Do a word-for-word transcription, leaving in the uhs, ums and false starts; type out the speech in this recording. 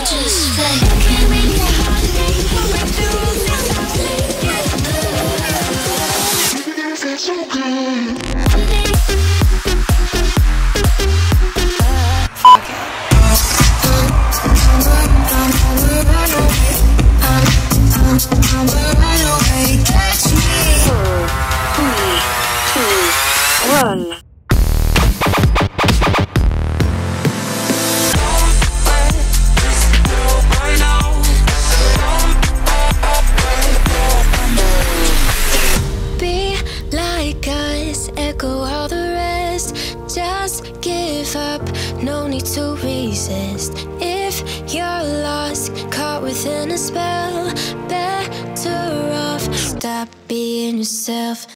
Just like give me it's so good. Fuck it. Catch me. Four, three, two, one. Echo all the rest. Just give up, no need to resist. If you're lost, caught within a spell, better off stop being yourself.